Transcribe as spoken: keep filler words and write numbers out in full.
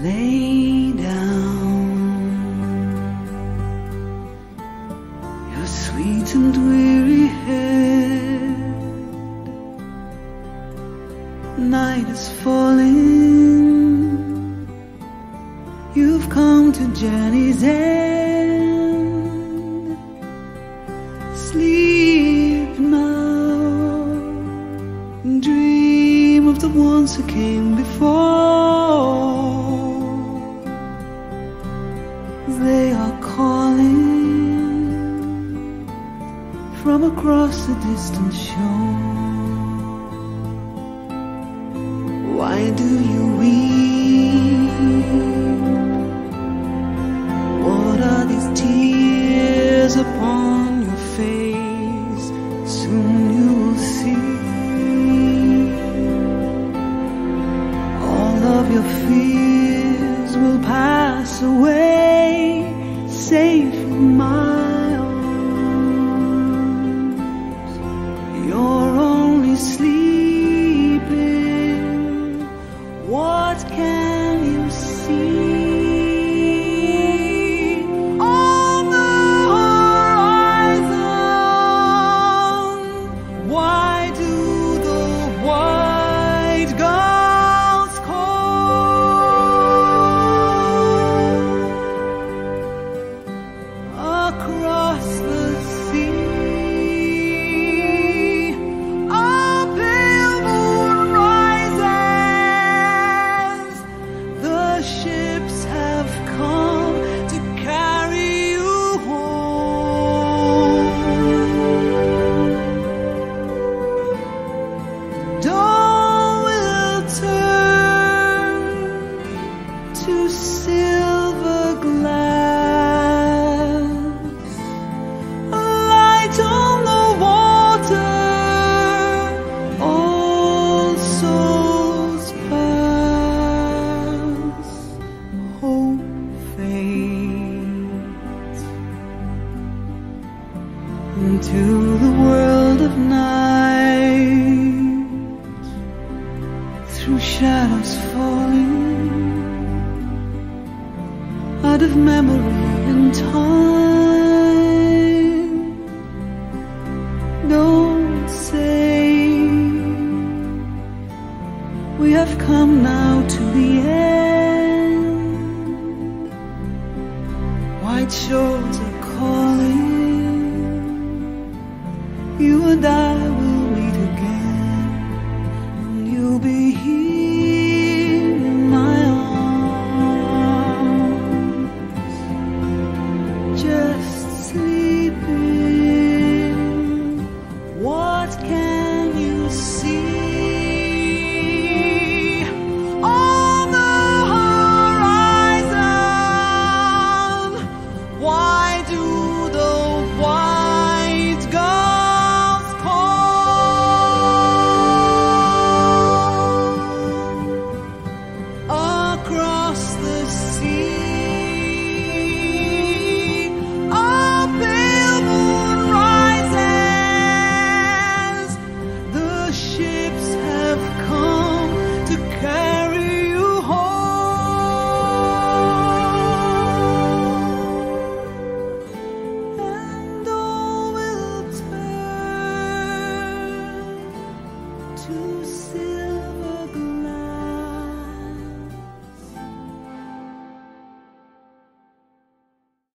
lay down your sweet and weary head. Night is falling, you've come to journey's end. Sleep now, dream of the ones who came before. They are calling from across the distant shore. Why do you weep? What are these tears upon your face? Soon you will see all of your fears will pass away, safe in my arms. You're only sleeping. What can you see? On the horizon, why do the white gulls call? Across the sea, a pale moon rises. The ships have come to carry you home. Dawn will turn to silver glass, a light on the water. All souls pass, hope fades into the world of night. Through shadows falling out of memory and time. Don't say we have come now to the end. White shores are calling, you and I will meet again, and you'll be here in my arms, just sleeping. What can you see? On the horizon, why do the white gulls call? Across the sea, a pale moon rises. The ships have come to carry you home. And all will turn to silver.